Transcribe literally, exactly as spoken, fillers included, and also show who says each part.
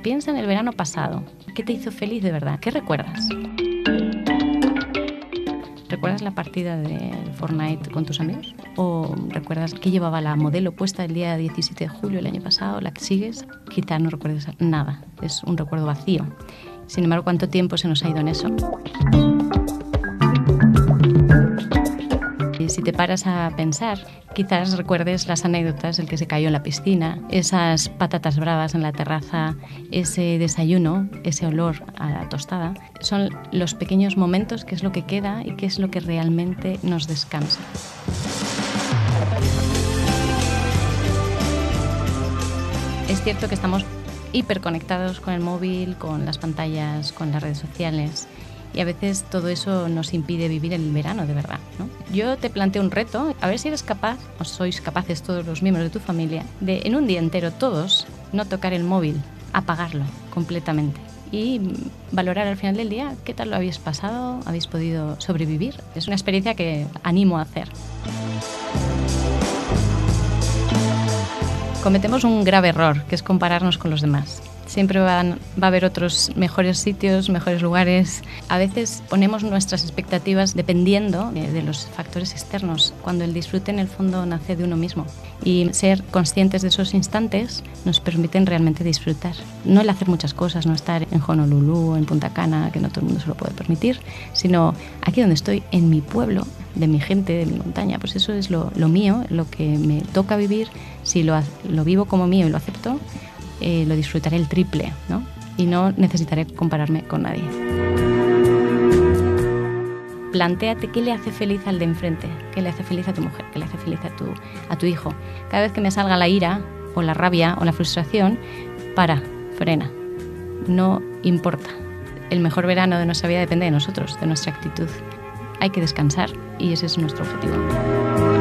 Speaker 1: Piensa en el verano pasado. ¿Qué te hizo feliz de verdad? ¿Qué recuerdas? ¿Recuerdas la partida de Fortnite con tus amigos? ¿O recuerdas qué llevaba la modelo puesta el día diecisiete de julio del año pasado, la que sigues? Quizá no recuerdes nada, es un recuerdo vacío. Sin embargo, ¿cuánto tiempo se nos ha ido en eso? Y si te paras a pensar, quizás recuerdes las anécdotas del que se cayó en la piscina, esas patatas bravas en la terraza, ese desayuno, ese olor a la tostada. Son los pequeños momentos que es lo que queda y que es lo que realmente nos descansa. Es cierto que estamos hiperconectados con el móvil, con las pantallas, con las redes sociales. Y a veces todo eso nos impide vivir el verano de verdad, ¿no? Yo te planteo un reto, a ver si eres capaz, o sois capaces todos los miembros de tu familia, de en un día entero todos no tocar el móvil, apagarlo completamente y valorar al final del día qué tal lo habéis pasado, habéis podido sobrevivir. Es una experiencia que animo a hacer. Cometemos un grave error, que es compararnos con los demás. Siempre van, va a haber otros mejores sitios, mejores lugares. A veces ponemos nuestras expectativas dependiendo de, de los factores externos, cuando el disfrute en el fondo nace de uno mismo. Y ser conscientes de esos instantes nos permiten realmente disfrutar. No el hacer muchas cosas, no estar en Honolulu, en Punta Cana, que no todo el mundo se lo puede permitir, sino aquí donde estoy, en mi pueblo, de mi gente, de mi montaña. Pues eso es lo, lo mío, lo que me toca vivir. Si lo, lo vivo como mío y lo acepto, Eh, lo disfrutaré el triple, ¿no? Y no necesitaré compararme con nadie. Plantéate qué le hace feliz al de enfrente, qué le hace feliz a tu mujer, qué le hace feliz a tu, a tu hijo. Cada vez que me salga la ira o la rabia o la frustración, para, frena. No importa. El mejor verano de nuestra vida depende de nosotros, de nuestra actitud. Hay que descansar y ese es nuestro objetivo.